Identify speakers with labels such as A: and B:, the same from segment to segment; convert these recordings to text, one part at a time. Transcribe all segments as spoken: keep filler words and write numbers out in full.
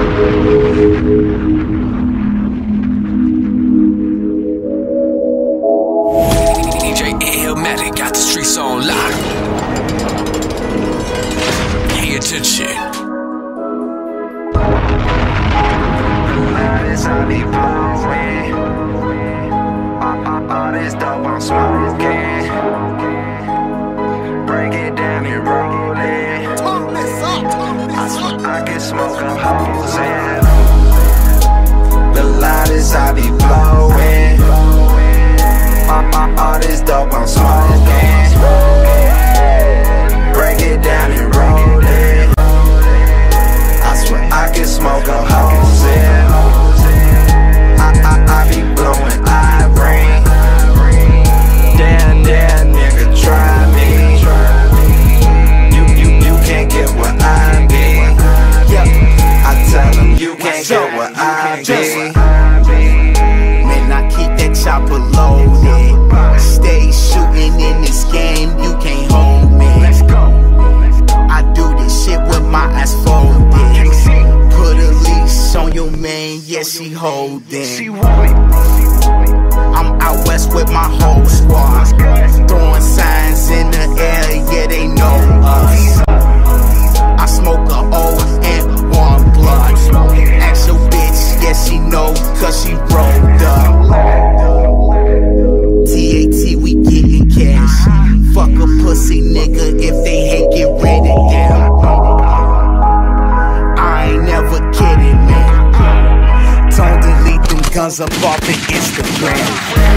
A: Up off the Instagram.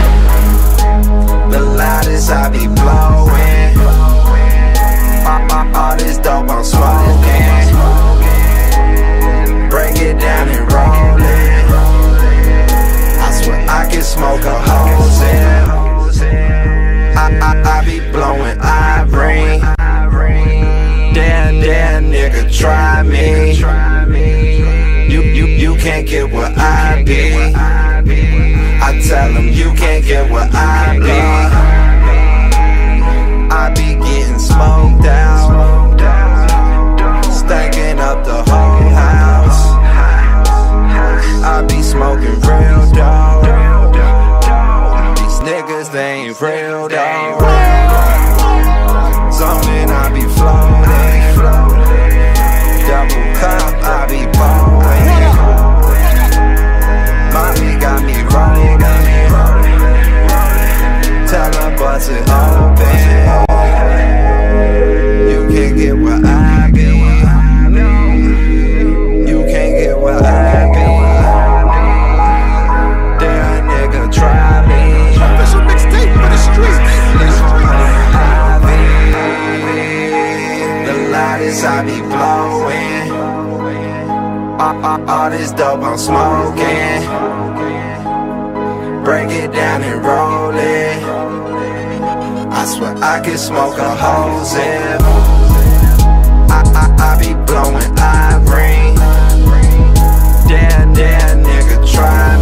B: The loudest I be blowing. All this dope I'm smoking. Break it down and roll it. I swear I can smoke a hose in. I, I, I be blowing ivory. Damn, damn nigga, try me. You, you, you can't get what I be. I tell them you can't get what I be. I be getting smoked out, stacking up the whole house. I be smoking real dope. These niggas, they ain't real dope. Zoning, I be floating. Double cup, I be blowing. Mommy got me rolling. Tell her bust it open. You can't get what I be. You can't get what I be. Damn nigga, try me.
A: Official mixtape for the streets.
B: The loudest I be blowing. All, all, all this dope I'm smoking. Break it down and roll it. I swear I can smoke a hose in. I, I, I be blowing ivory. Damn, damn nigga, try